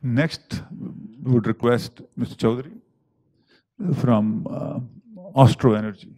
Next, we would request Mr. Chaudhary from Austro Energy.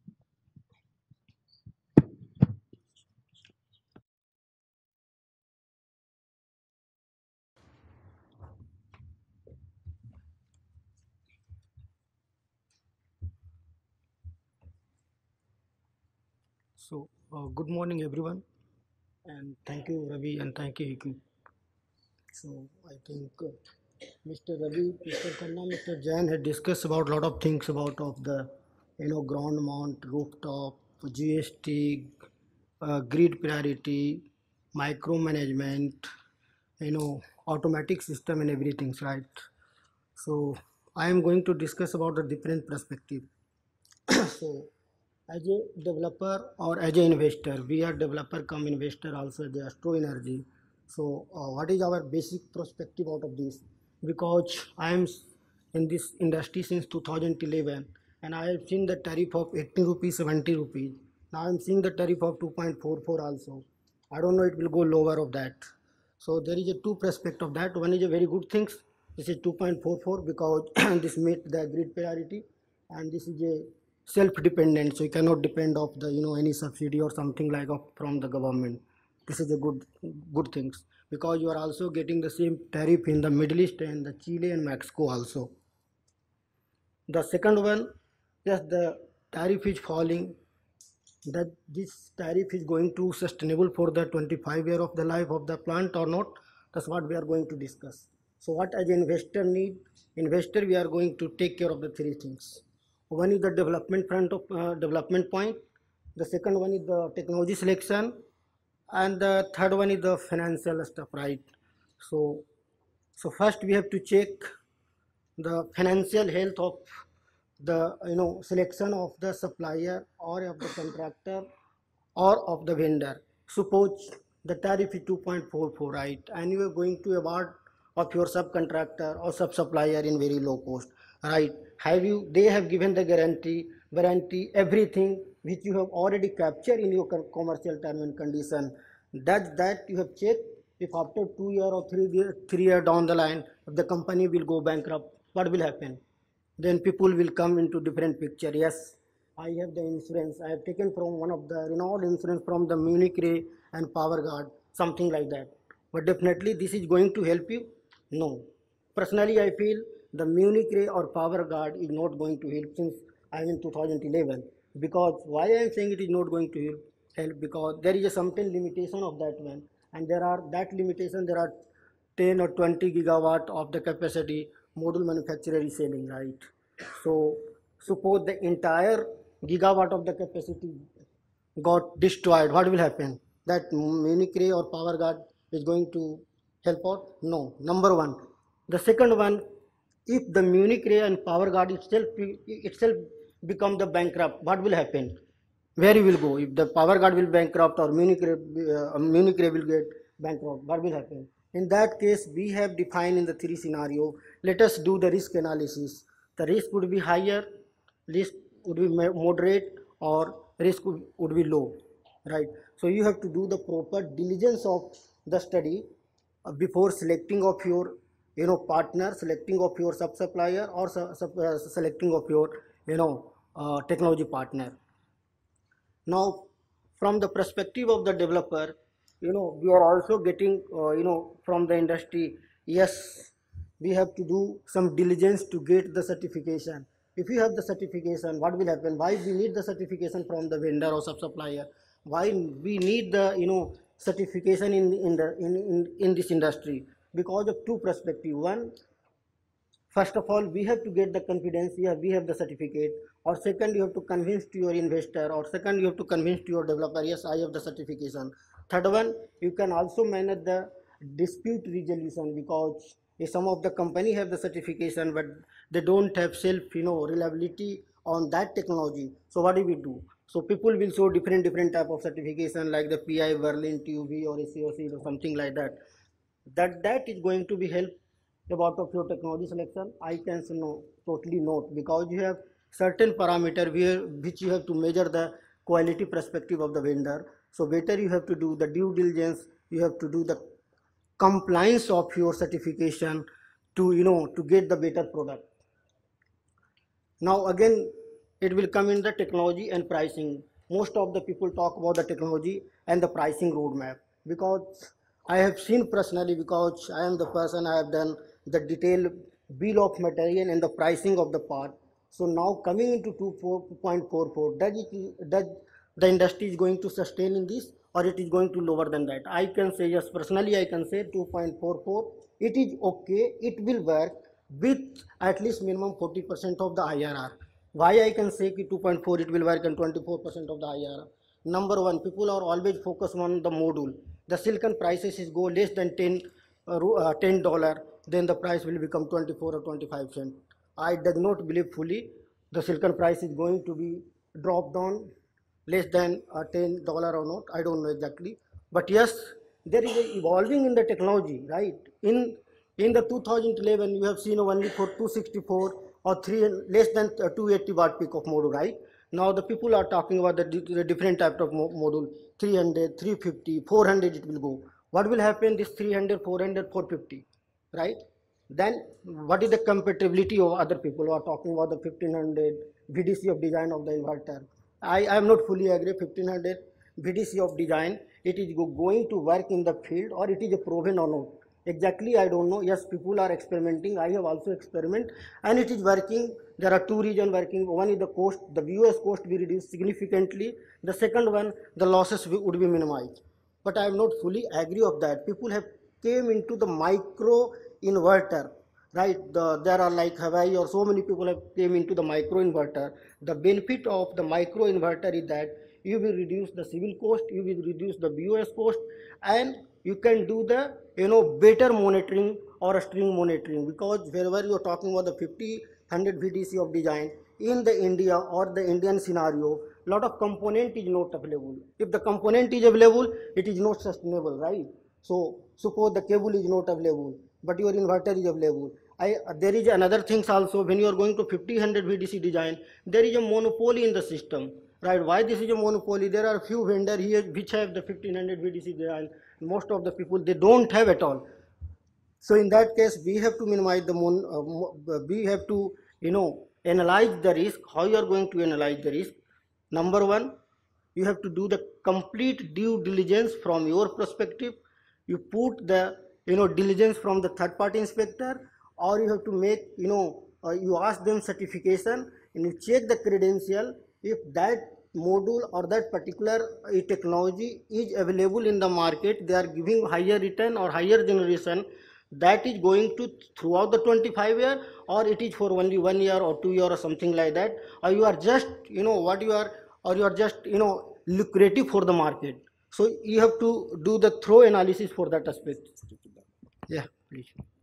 So, good morning, everyone, and thank you, Ravi, and thank you, Hikmet. So, I think Mr. Ravi, Mr. Khanna, Mr. Jain had discussed about a lot of things about of the, ground mount, rooftop, GST, grid priority, micromanagement, automatic system and everything, right? So, I am going to discuss about the different perspective. So, as a developer or as an investor, we are developer come investor also the Astro Energy. So what is our basic perspective out of this? Because I am in this industry since 2011 and I have seen the tariff of 80 rupees, 70 rupees. Now I am seeing the tariff of 2.44 also. I don't know it will go lower of that. So there is a two perspective of that. One is a very good things. This is 2.44 because this meet the grid priority, and this is a self-dependent. So you cannot depend of the any subsidy or something like of from the government. This is a good things because you are also getting the same tariff in the Middle East and the Chile and Mexico also. The second one, yes, the tariff is falling, that this tariff is going to sustainable for the 25 year of the life of the plant or not. That's what we are going to discuss. So what as an investor need, investor we are going to take care of the three things. One is the development front of development point, the second one is the technology selection, and the third one is the financial stuff, right? So so first we have to check the financial health of the selection of the supplier or of the contractor or of the vendor. Suppose the tariff is 2.44, right, and you are going to award of your subcontractor or sub supplier in very low cost, right? Have you, they have given the guarantee everything which you have already captured in your commercial term and condition. That you have checked. If after 2 year or 3 year down the line, if the company will go bankrupt, what will happen? Then people will come into different picture. Yes, I have the insurance, I have taken from one of the renowned insurance from the Munich Re and Power Guard, something like that. But definitely this is going to help you? No. Personally I feel the Munich Re or Power Guard is not going to help since I am in 2011. Because why I am saying it is not going to help, because there is a certain limitation of that one, and there are that limitation, there are 10 or 20 gigawatt of the capacity module manufacturer is selling, right? So suppose the entire gigawatt of the capacity got destroyed, what will happen? That Munich Re or Power Guard is going to help out? No. Number one. The second one, if the Munich Re and Power Guard itself become the bankrupt, what will happen? Where you will go? If the Power Guard will bankrupt or Munich Re will get bankrupt, what will happen? In that case, we have defined in the three scenario. Let us do the risk analysis. The risk would be higher, risk would be moderate, or risk would be low, right? So you have to do the proper diligence of the study before selecting of your partner, selecting of your sub supplier, or selecting of your technology partner. Now from the perspective of the developer, we are also getting from the industry, yes, we have to do some diligence to get the certification. If you have the certification, what will happen? Why we need the certification from the vendor or sub supplier? Why we need the certification in this industry? Because of two perspective. One, first of all, we have to get the confidence, yeah, we have the certificate. Or second, you have to convince to your investor, or second, you have to convince to your developer, yes, I have the certification. Third one, you can also manage the dispute resolution, because if some of the company have the certification but they don't have self reliability on that technology, so what do we do? So people will show different type of certification like the PI, Berlin, TUV, or SCOC or something like that. That is going to be help about of your technology selection. I can say no, totally not, because you have certain parameter which you have to measure the quality perspective of the vendor. So better you have to do the due diligence, you have to do the compliance of your certification to get the better product. Now again, it will come in the technology and pricing. Most of the people talk about the technology and the pricing roadmap, because I have seen personally, because I am the person, I have done the detailed bill of material and the pricing of the part. So now coming into 2.44, does the industry is going to sustain in this, or it is going to lower than that? I can say yes, personally I can say 2.44, it is okay, it will work with at least minimum 40% of the IRR. Why I can say 2.4 it will work and 24% of the IRR? Number one, people are always focused on the module. The silicon prices is go less than $10, then the price will become 24 or 25 cents. I do not believe fully the silicon price is going to be dropped down less than $10 or not. I don't know exactly, but yes, there is a evolving in the technology, right? In the 2011, you have seen only for 264 or less than 280 watt peak of module, right? Now the people are talking about the different type of module, 300, 350, 400 it will go. What will happen this 300, 400, 450, right? Then what is the compatibility of other people who are talking about the 1500 VDC of design of the inverter? I am not fully agree 1500 VDC of design, it is going to work in the field, or it is a proven or not. Exactly, I don't know. Yes, people are experimenting. I have also experimented and it is working. There are two reasons working. One is the cost, the VOS cost will reduce significantly. The second one, the losses would be minimized. But I am not fully agree of that. People have came into the micro inverter, right? There are like Hawaii or so many people have came into the micro inverter. The benefit of the micro inverter is that you will reduce the civil cost, you will reduce the VOS cost, and you can do the better monitoring or a string monitoring, because wherever you are talking about the 50-100 VDC of design in the India or the Indian scenario, lot of component is not available. If the component is available, it is not sustainable, right? So suppose the cable is not available, but your inverter is available. There is another things also. When you are going to 50-100 VDC design, there is a monopoly in the system, right? Why this is a monopoly? There are few vendors here which have the 1500 VDC design. Most of the people, they don't have at all. So in that case, we have to minimize the we have to analyze the risk. How you are going to analyze the risk? Number one, you have to do the complete due diligence from your perspective. You put the diligence from the third party inspector, or you have to make you ask them certification and you check the credential. If that module or that particular technology is available in the market, they are giving higher return or higher generation, that is going to throughout the 25 year, or it is for only 1 year or 2 year or something like that, or you are just what you are, or you are just lucrative for the market. So you have to do the thorough analysis for that aspect. Yeah, please.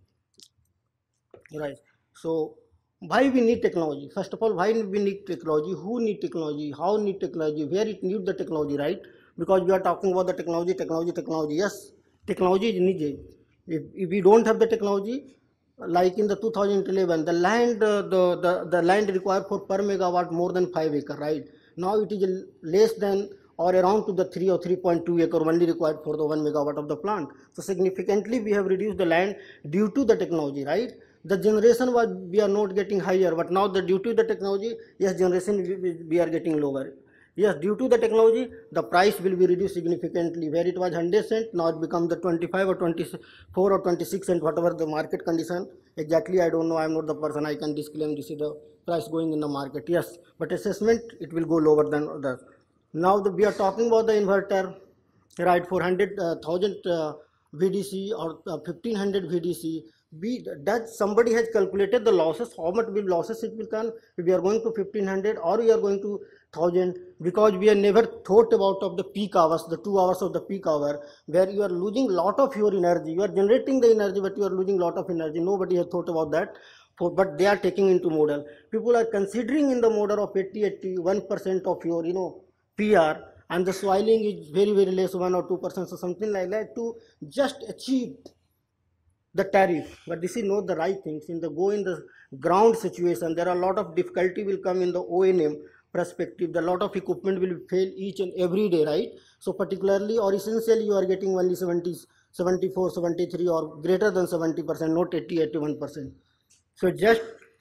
Right. So why we need technology? First of all, why we need technology? Who need technology? How need technology? Where it need the technology, right? Because we are talking about the technology. Yes, technology is needed. If we don't have the technology, like in the 2011, the land the land required for per megawatt more than 5 acre, right? Now it is less than or around to the 3 or 3.2 acre only required for the 1 megawatt of the plant. So significantly we have reduced the land due to the technology, right? The generation was we are not getting higher, but now the due to the technology, yes, generation we are getting lower. Yes, due to the technology, the price will be reduced significantly. Where it was 100 cent, now it becomes the 25 or 24 or 26 cent, whatever the market condition. Exactly, I don't know. I am not the person. I can disclaim this is the price going in the market. Yes, but assessment it will go lower than that. Now we are talking about the inverter, right? 400,000 VDC or 1500 VDC. That somebody has calculated the losses, how much will losses it will come if we are going to 1500 or we are going to 1000, because we have never thought about of the peak hours, the 2 hours of the peak hour, where you are losing lot of your energy. You are generating the energy, but you are losing lot of energy. Nobody has thought about that. But they are taking into model. People are considering in the model of 81% of your PR, and the soiling is very less, 1 or 2%, so something like that, to just achieve the tariff. But this is not the right things. In the ground situation, there are a lot of difficulty will come in the O&M, perspective, the lot of equipment will fail each and every day, right? So particularly or essentially you are getting only 70, 74, 73 or greater than 70%, not 80, 81%. So just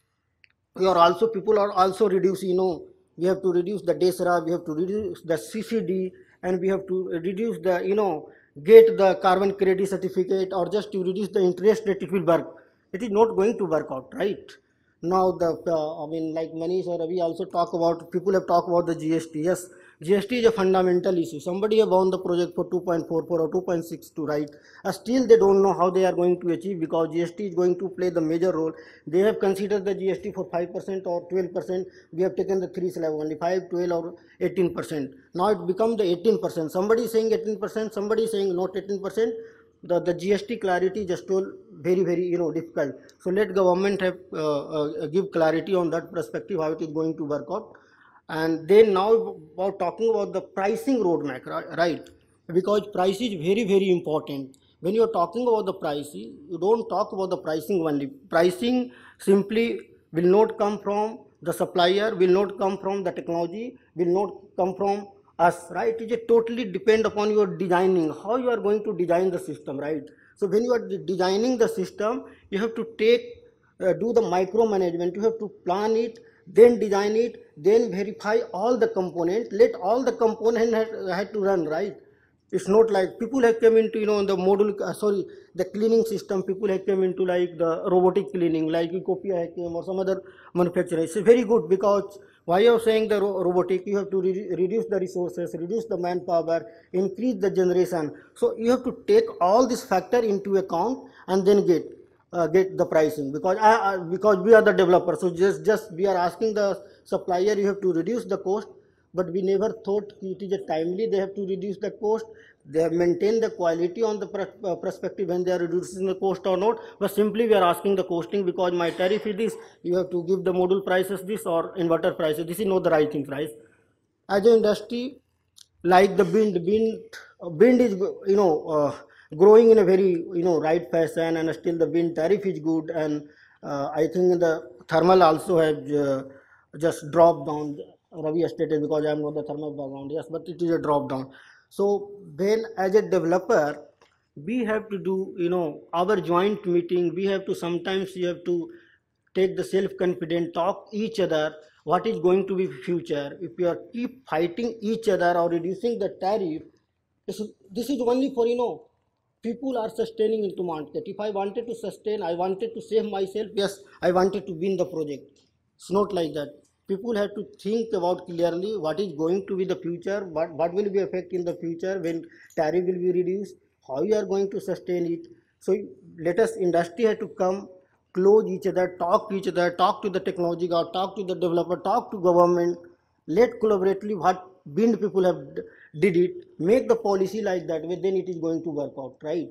we are also, people are also reduce, we have to reduce the DESRA, we have to reduce the CCD, and we have to reduce the, get the carbon credit certificate, or just to reduce the interest rate, it will work. It is not going to work out, right? Now like Manish or Ravi also talk about, people have talked about the GST. Yes, GST is a fundamental issue. Somebody have won the project for 2.44 or 2.62, right? Still they don't know how they are going to achieve, because GST is going to play the major role. They have considered the GST for 5% or 12%. We have taken the three slab only, 5, 12 or 18%. Now it becomes the 18%. Somebody is saying 18%, somebody is saying not 18%. The GST clarity just told very difficult. So let government have give clarity on that perspective, how it is going to work out. And then now about talking about the pricing roadmap, right? Because price is very important. When you are talking about the pricing, you don't talk about the pricing only. Pricing simply will not come from the supplier, will not come from the technology, will not come from us, right? It is totally depend upon your designing, how you are going to design the system, right? So when you are designing the system, you have to take do the micromanagement. You have to plan it, then design it, then verify all the components, let all the components had to run, right? It's not like people have come into, the module, the cleaning system, people have come into like the robotic cleaning, like Ecopia have came or some other manufacturer. It's very good, because why you're saying the robotic, you have to reduce the resources, reduce the manpower, increase the generation. So you have to take all this factor into account and then get the pricing, because we are the developer. So just we are asking the supplier, you have to reduce the cost, but we never thought it is a timely they have to reduce the cost. They have maintained the quality on the perspective when they are reducing the cost or not, but simply we are asking the costing, because my tariff is this, you have to give the module prices this or inverter prices. This is not the right thing, price. As an industry, like the wind is growing in a very right fashion, and still the wind tariff is good, and I think the thermal also has just dropped down. Ravi stated, because I am not the thermal background, yes, but it is a drop down. So when as a developer we have to do our joint meeting, we have to, sometimes you have to take the self-confident, talk each other, what is going to be future. If you are keep fighting each other or reducing the tariff, this is only for people are sustaining into market. If I wanted to sustain, I wanted to save myself, yes, I wanted to win the project. It's not like that. People have to think about clearly what is going to be the future, what will be effect in the future when tariff will be reduced, how you are going to sustain it. So let us, industry has to come close each other, talk to each other, talk to the technology guy, talk to the developer, talk to government, let collaboratively what wind people have did it, make the policy like that way, then it is going to work out, right?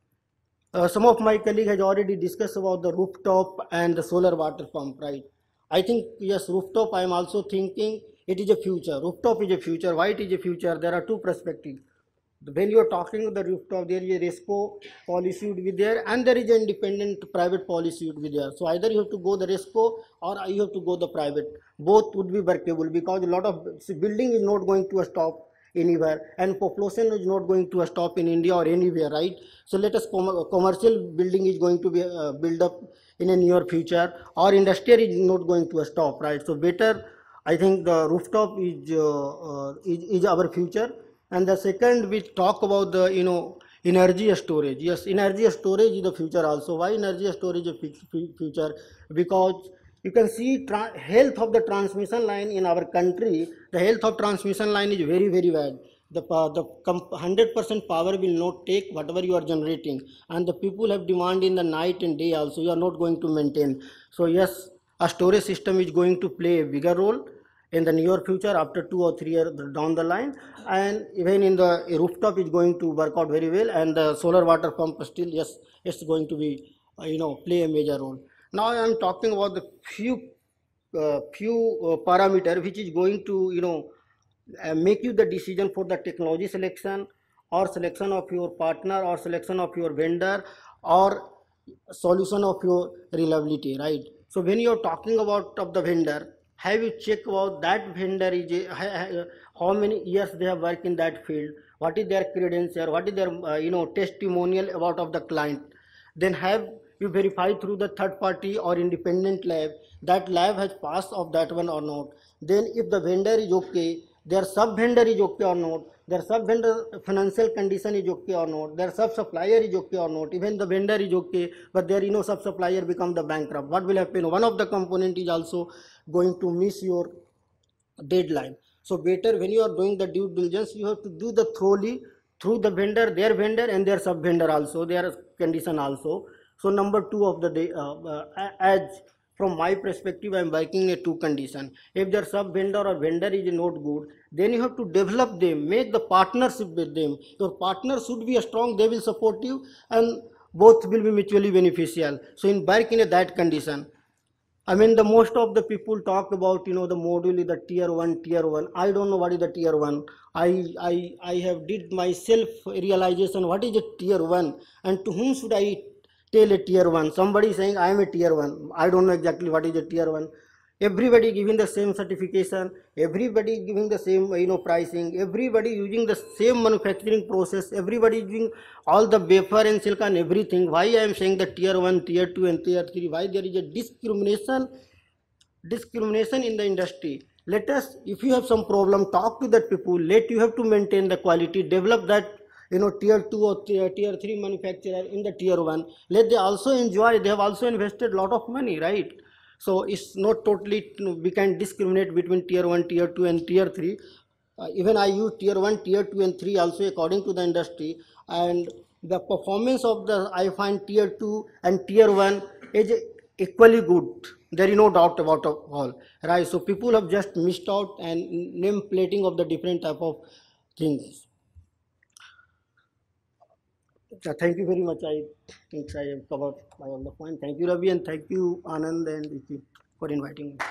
Some of my colleague has already discussed about the rooftop and the solar water pump, right? I think yes, rooftop, I am also thinking it is a future. Rooftop is a future. Why it is a future? There are two perspectives. When you are talking the rooftop, there is a RESCO policy would be there, and there is an independent private policy would be there. So either you have to go the RESCO or you have to go the private. Both would be workable, because a lot of building is not going to stop anywhere, and population is not going to stop in India or anywhere, right? So let us commercial building is going to be built up in a near future, or industrial is not going to stop, right? So better, I think the rooftop is our future. And the second, we talk about the energy storage. Yes, energy storage is the future also. Why energy storage is future? Because you can see health of the transmission line in our country. The health of transmission line is very bad. The 100% power will not take whatever you are generating, and the people have demand in the night and day also. You are not going to maintain. So yes, a storage system is going to play a bigger role in the near future, after 2 or 3 years down the line, and even in the rooftop is going to work out very well, and the solar water pump still, yes, it's going to be play a major role. Now I am talking about the few parameter which is going to make you the decision for the technology selection, or selection of your partner, or selection of your vendor, or solution of your reliability, right? So when you are talking about of the vendor, have you checked about that vendor is how many years they have worked in that field, what is their credential, what is their testimonial about of the client. Then have you verified through the third party or independent lab that lab has passed of that one or not. Then if the vendor is okay, their sub vendor is okay or not, their sub vendor financial condition is okay or not, their sub supplier is okay or not, even the vendor is okay but their sub supplier become the bankrupt, what will happen? One of the component is also going to miss your deadline. So better when you are doing the due diligence, you have to do the thoroughly through the vendor, their vendor and their sub vendor also, their condition also. So number two of the day, as from my perspective, I am working in a two condition. If their sub vendor or vendor is not good, then you have to develop them, make the partnership with them. Your partner should be strong, they will support you, and both will be mutually beneficial. So in work in that condition, I mean, the most of the people talk about, the module is the tier one, tier one. I don't know what is the tier one. I have did myself realization what is a tier one and to whom should I tell a tier one. Somebody saying I am a tier one. I don't know exactly what is a tier one. Everybody giving the same certification, everybody giving the same pricing, everybody using the same manufacturing process, everybody using all the wafer and silicon, everything. Why I am saying the tier 1, tier 2 and tier 3? Why there is a discrimination in the industry? Let us, if you have some problem, talk to that people. Let you have to maintain the quality, develop that tier 2 or tier 3 manufacturer in the tier 1. Let they also enjoy, they have also invested a lot of money, right? So it's not totally, we can discriminate between tier 1, tier 2 and tier 3. Even I use tier 1, tier 2 and 3 also according to the industry, and the performance of the, I find tier 2 and tier 1 is equally good. There is no doubt about all, right? So people have just missed out and name plating of the different type of things. Thank you very much. I think I have covered my all the point. Thank you, Ravi, and thank you, Anand and Vicky, for inviting me.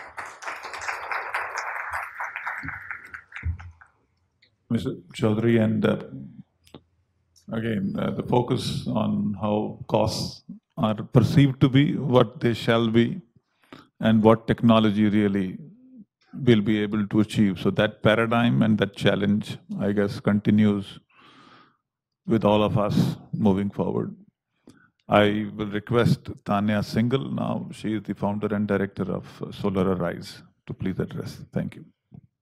Mr. Chaudhary, and again, the focus on how costs are perceived to be, what they shall be, and what technology really will be able to achieve. So that paradigm and that challenge, I guess, continues with all of us moving forward. I will request Tanya Singhal now. She is the founder and director of Solar Arise to please address. Thank you.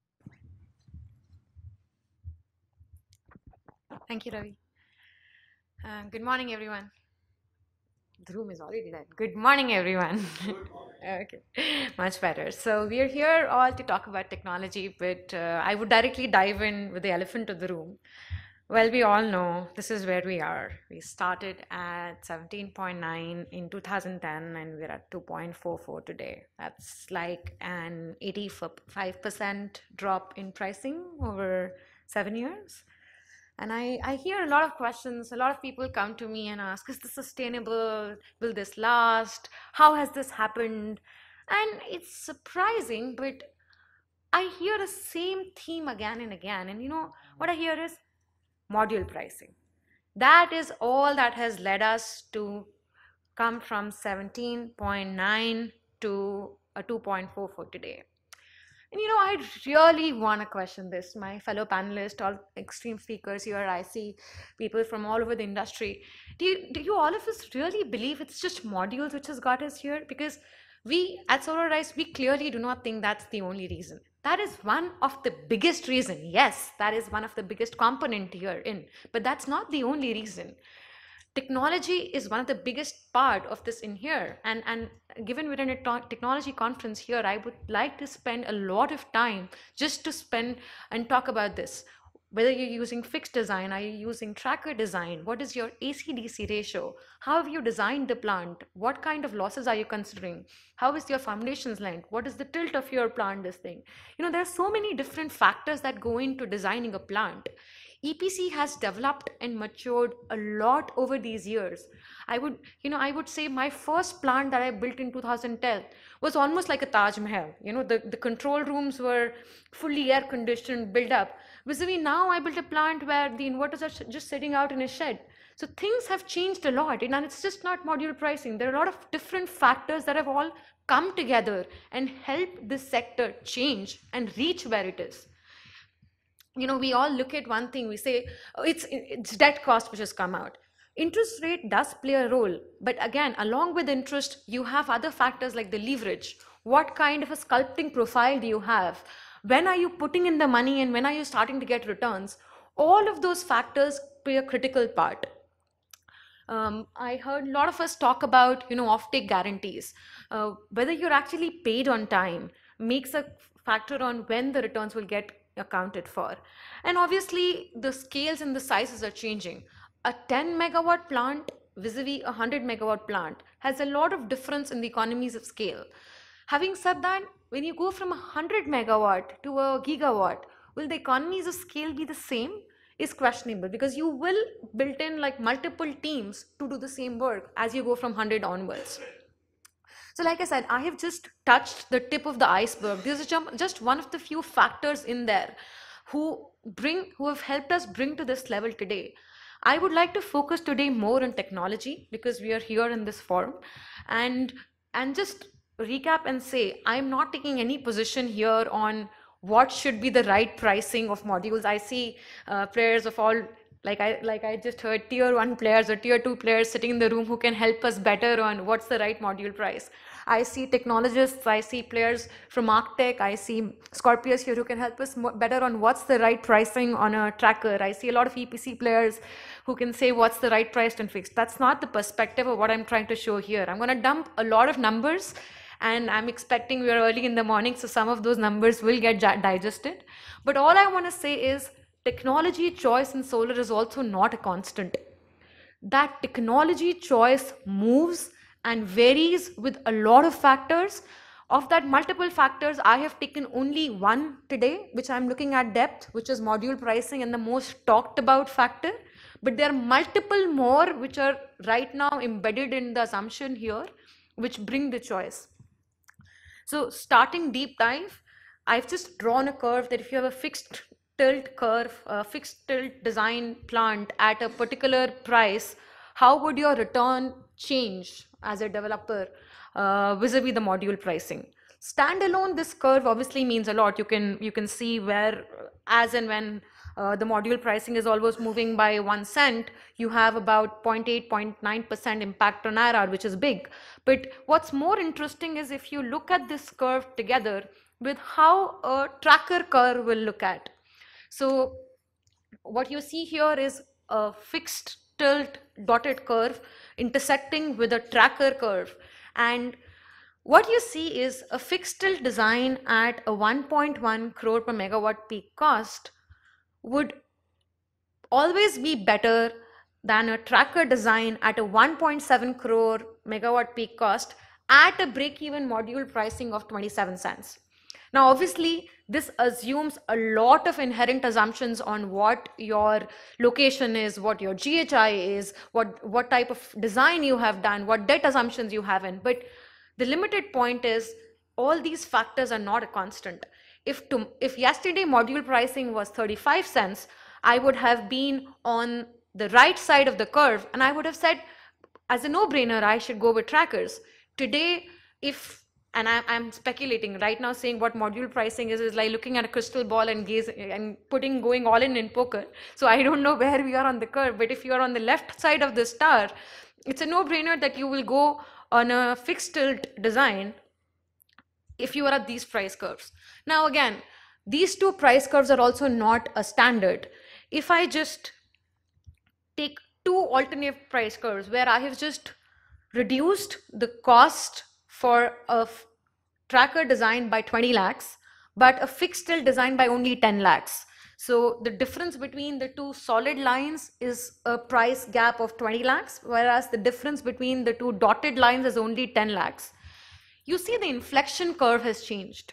Thank you, Ravi. Good morning, everyone. The room is already done. Good morning, everyone. Okay, much better. So we are here all to talk about technology, but I would directly dive in with the elephant in the room. Well, we all know this is where we are. We started at 17.9 in 2010 and we're at 2.44 today. That's like an 85% drop in pricing over 7 years. And I hear a lot of questions. A lot of people come to me and ask, is this sustainable? Will this last? How has this happened? And it's surprising, but I hear the same theme again and again. And what I hear is module pricing. That is all that has led us to come from 17.9 to a 2.44 today. And I really want to question this. My fellow panelists, all extreme speakers here, I see people from all over the industry. Do you all of us really believe it's just modules which has got us here? Because we at Solar Rise, we clearly do not think that's the only reason. That is one of the biggest reason. Yes, that is one of the biggest component here in, but that's not the only reason. Technology is one of the biggest part of this in here, and given we're in a technology conference here, I would like to spend a lot of time just to spend and talk about this. Whether you're using fixed design, are you using tracker design? What is your AC-DC ratio? How have you designed the plant? What kind of losses are you considering? How is your foundations length? What is the tilt of your plant, this thing? There are so many different factors that go into designing a plant. EPC has developed and matured a lot over these years. I would say my first plant that I built in 2010 was almost like a Taj Mahal. The control rooms were fully air conditioned, built up. Vis-a-vis now I built a plant where the inverters are just sitting out in a shed. So things have changed a lot, and it's just not module pricing. There are a lot of different factors that have all come together and help this sector change and reach where it is. You know, we all look at one thing, we say, oh, it's debt cost which has come out. Interest rate does play a role, but again, along with interest, you have other factors like the leverage. What kind of a sculpting profile do you have? When are you putting in the money and when are you starting to get returns? All of those factors play a critical part. I heard a lot of us talk about, you know, offtake guarantees. Whether you're actually paid on time makes a factor on when the returns will get accounted for. And obviously, the scales and the sizes are changing. A 10 megawatt plant vis-a-vis a 100 megawatt plant has a lot of difference in the economies of scale. Having said that, when you go from a 100 megawatt to a gigawatt, will the economies of scale be the same? Is questionable, because you will build in like multiple teams to do the same work as you go from 100 onwards. So like I said, I have just touched the tip of the iceberg. This is just one of the few factors in there who have helped us bring to this level today. I would like to focus today more on technology because we are here in this forum, and just recap and say, I'm not taking any position here on what should be the right pricing of modules. I see players of all, like I just heard tier 1 players or tier 2 players sitting in the room who can help us better on what's the right module price. I see technologists, I see players from Arctech, I see Scorpius here who can help us better on what's the right pricing on a tracker. I see a lot of EPC players who can say what's the right price and fixed. That's not the perspective of what I'm trying to show here. I'm going to dump a lot of numbers, and I'm expecting we're early in the morning, so some of those numbers will get digested. But all I want to say is technology choice in solar is also not a constant. That technology choice moves and varies with a lot of factors. Of that multiple factors, I have taken only one today, which I'm looking at depth, which is module pricing and the most talked about factor. But there are multiple more which are right now embedded in the assumption here, which bring the choice. So starting deep dive, I've just drawn a curve that if you have a fixed tilt curve, a fixed tilt design plant at a particular price, how would your return change as a developer vis-a-vis the module pricing? Standalone, this curve obviously means a lot. You can see where, as and when the module pricing is almost moving by 1 cent, you have about 0.8, 0.9% impact on IRR, which is big. But what's more interesting is if you look at this curve together with how a tracker curve will look at. So what you see here is a fixed tilt dotted curve intersecting with a tracker curve. And what you see is a fixed tilt design at a 1.1 crore per megawatt peak cost would always be better than a tracker design at a 1.7 crore megawatt peak cost at a break-even module pricing of 27 cents. Now, obviously, this assumes a lot of inherent assumptions on what your location is, what your GHI is, what type of design you have done, what debt assumptions you have in. But the limited point is all these factors are not a constant. If yesterday module pricing was 35 cents, I would have been on the right side of the curve and I would have said, as a no-brainer, I should go with trackers. Today, and I'm speculating right now, saying what module pricing is like looking at a crystal ball and going all in poker. So I don't know where we are on the curve, but if you are on the left side of the star, it's a no-brainer that you will go on a fixed tilt design if you are at these price curves. Now again, these two price curves are also not a standard. If I just take two alternate price curves where I have just reduced the cost for a tracker design by 20 lakhs, but a fixed tilt design by only 10 lakhs. So the difference between the two solid lines is a price gap of 20 lakhs, whereas the difference between the two dotted lines is only 10 lakhs. You see the inflection curve has changed.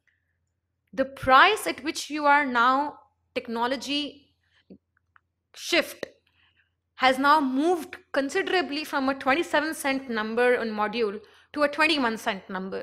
The price at which you are now, technology shift has now moved considerably from a 27 cent number on module to a 21 cent number.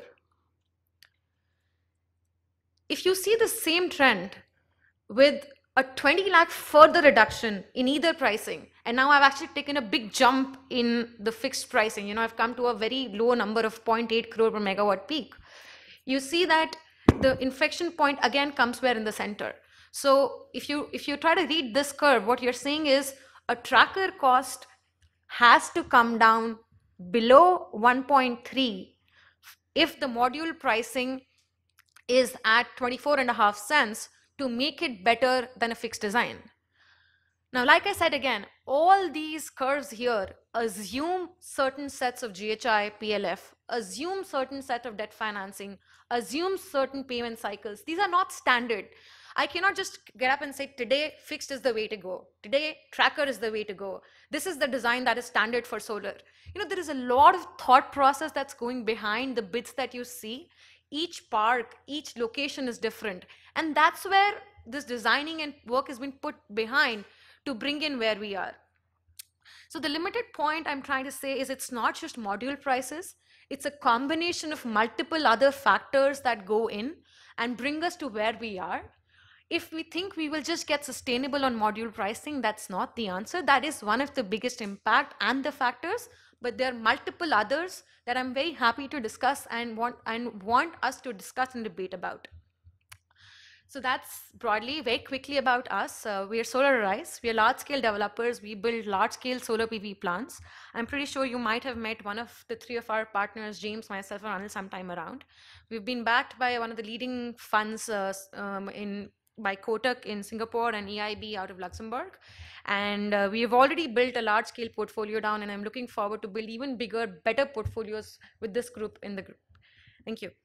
If you see the same trend with a 20 lakh further reduction in either pricing, And now I've actually taken a big jump in the fixed pricing. You know, I've come to a very low number of 0.8 crore per megawatt peak. You see that the inflection point again comes where in the center. So if you try to read this curve, what you're seeing is a tracker cost has to come down below 1.3 if the module pricing is at 24.5 cents to make it better than a fixed design. Now, like I said again, all these curves here assume certain sets of GHI, PLF, assume certain set of debt financing, assume certain payment cycles. These are not standard. I cannot just get up and say, today fixed is the way to go. Today tracker is the way to go. This is the design that is standard for solar. You know, there is a lot of thought process that's going behind the bits that you see. Each park, each location is different. And that's where this designing and work has been put behind to bring in where we are. So the limited point I'm trying to say is it's not just module prices, it's a combination of multiple other factors that go in and bring us to where we are. If we think we will just get sustainable on module pricing, that's not the answer. That is one of the biggest impact and the factors, but there are multiple others that I'm very happy to discuss and want us to discuss and debate about. So that's broadly, very quickly about us. We are Solarise. We are large-scale developers. We build large-scale solar PV plants. I'm pretty sure you might have met one of the three of our partners, James, myself, or Anil, sometime around. We've been backed by one of the leading funds by Kotak in Singapore and EIB out of Luxembourg. And we have already built a large-scale portfolio down, and I'm looking forward to build even bigger, better portfolios with this group in the group. Thank you.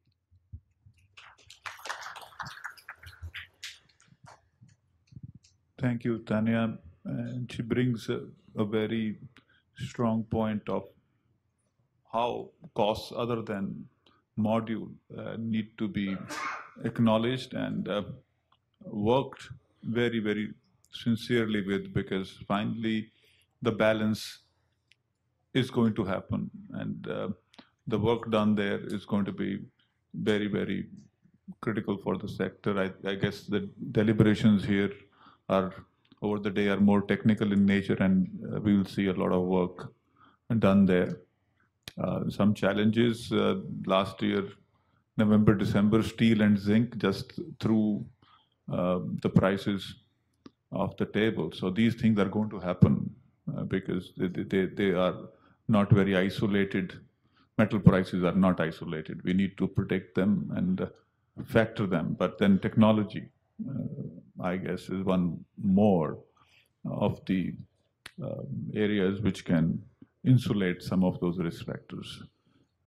Thank you, Tanya. And she brings a very strong point of how costs other than module need to be acknowledged and worked very, very sincerely with, because finally the balance is going to happen, and the work done there is going to be very, very critical for the sector. I guess the deliberations here are over the day are more technical in nature, and we will see a lot of work done there. Some challenges last year, November, December, steel and zinc just threw the prices off the table. So these things are going to happen because they are not very isolated. Metal prices are not isolated. We need to protect them and factor them. But then technology, I guess, is one more of the areas which can insulate some of those risk factors.